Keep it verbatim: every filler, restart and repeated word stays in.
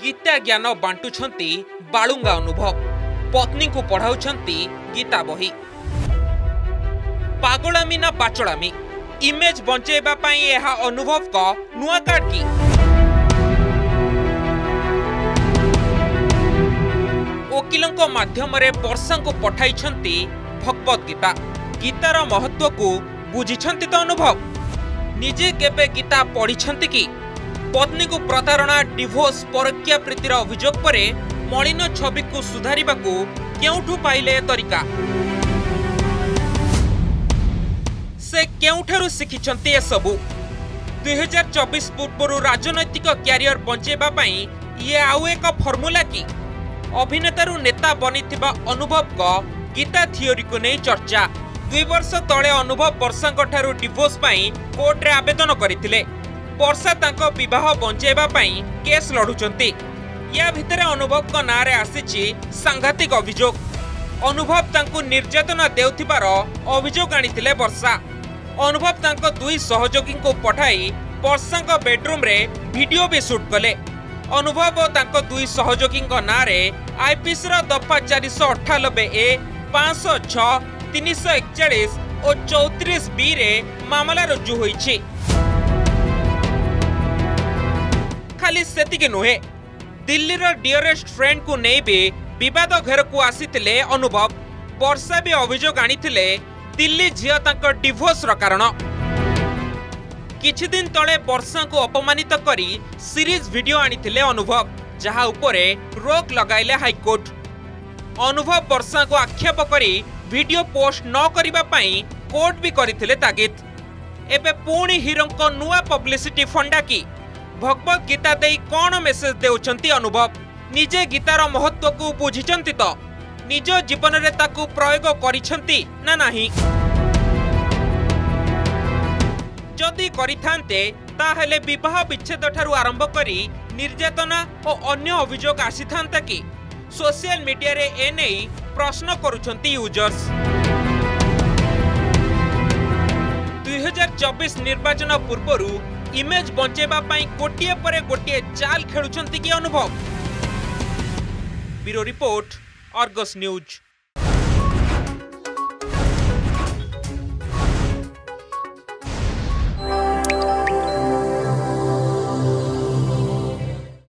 गीता ज्ञान बांटुछंती बालुंगा अनुभव पत्नी को पढ़ाउछंती गीता बही पागलामी ना बाचलामी इमेज बंचेबा पई एहा अनुभव का नुआ कार्ड की वकीलों माध्यम रे वर्षा को पठाइछंती भगवद गीता गीतार महत्व को बुझिछंती तो अनुभव निजे केबे गीता पढ़िछंती की पत्नी को प्रतारणा डिवोर्स परक्या प्रीतिर अभियोग परे मलिन छवि को सुधारिबा को केउठु पाइले तरीका से केउठारु शिखिछंती ए सबु दुई हजार चौबीस पूर्व राजनैतिक क्यारियर बंचेबा पई ये आउ एक फर्मुला की अभिनेतारु नेता बनिथिबा अनुभव का गीता थियोरी को नहीं चर्चा दुई वर्ष तले अनुभव वर्षा ठारू डिवोर्स पई कोर्ट रे आवेदन करथिले वर्षा तांको विवाह बंचेबा पई केस लढुचंती या भितरे अनुभव को नारे आसीची सांघातिक अभियोग अनुभव तांको निर्यातना देउथिबार अभियोग आनिथिले वर्षा अनुभव तांको दुई सहयोगी को पठाई वर्षा को बेडरूम रे वीडियो भी शूट कले अनुभव और तांको दुई सहयोगी नारे आईपीसी रो दफा चार सौ अठानबे ए पांच सौ छह तीन सौ इकचालीस और चौतीस बी रे मामला रुजु होईछि खाली सेतिके नुहे दिल्ली रो डियरेस्ट फ्रेंड को नहीं भी विवाद घर को आसीथिले अनुभव वर्षा भी अभियोग आनिथिले दिल्ली झिया तांको डिवोर्स रो कारण किछि दिन तले वर्षा को अपमानित करी सीरीज वीडियो आनिथिले अनुभव जहा उपरे रोक लगाइले हाईकोर्ट अनुभव वर्षा को आक्षेप करी वीडियो पोस्ट न करिबा पई कोर्ट भी करिथिले तागिद एबे पुणी हीरो को नुआ पब्लिसिटी फंडा की भगवद गीता देई कोन मेसेज देउछंती अनुभव निजे गीतार महत्व को बुझिछंती तो निज जीवन रे ताकू प्रयोग करिछंती ना नाही जदि करिथांते ताहेले विवाह विच्छेद ठारू आरंभ करी निर्यातना और अन्य अभियोग आसीथांता कि सोशल मीडिया रे एने प्रश्न करुछंती यूजर्स दुई हजार चौबीस निर्वाचन पूर्वरु इमेज बंचेबा पई गोटिए परे गोटिए चाल खेलुछंती कि अनुभव ब्यूरो रिपोर्ट आर्गस न्यूज।